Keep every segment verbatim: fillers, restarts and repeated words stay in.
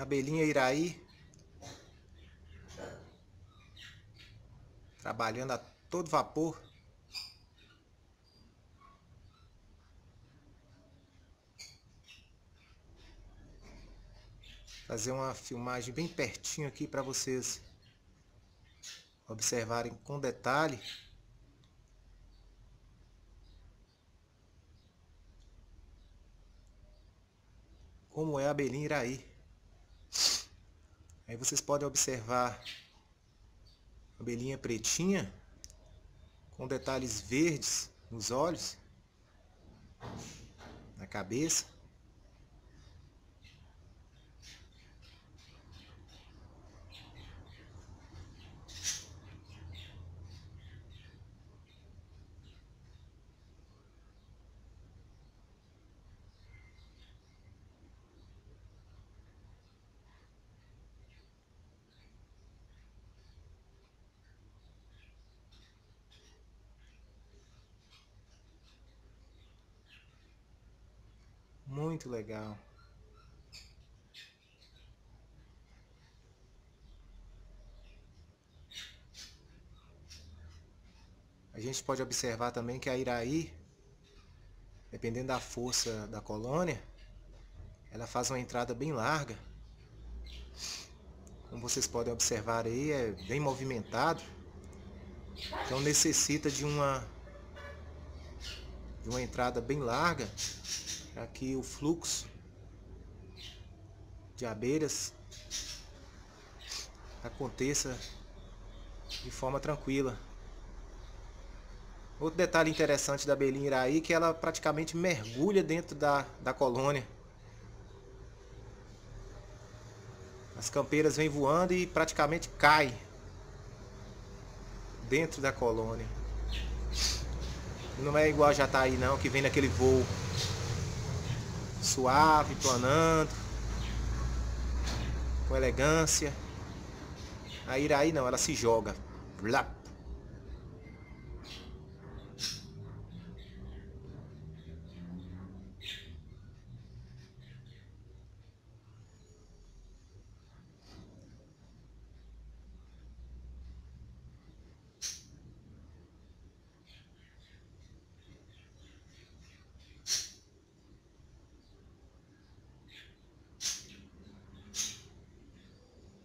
Abelhinha Iraí, trabalhando a todo vapor. Fazer uma filmagem bem pertinho aqui para vocês observarem com detalhe. Como é a abelhinha Iraí. Aí vocês podem observar a abelhinha pretinha, com detalhes verdes nos olhos, na cabeça. Muito legal. A gente pode observar também que a Iraí, dependendo da força da colônia, ela faz uma entrada bem larga. Como vocês podem observar aí, é bem movimentado. Então necessita de uma, de uma entrada bem larga, para que o fluxo de abelhas aconteça de forma tranquila. Outro detalhe interessante da abelhinha Iraí é que ela praticamente mergulha dentro da, da colônia. As campeiras vêm voando e praticamente caem dentro da colônia. Não é igual a jataí não, que vem naquele voo suave, planando, com elegância. A Iraí não, ela se joga.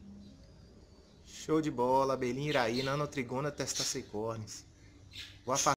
Show de bola, abelhinha Iraí, Nanotrigona testacecornis. Vou afastar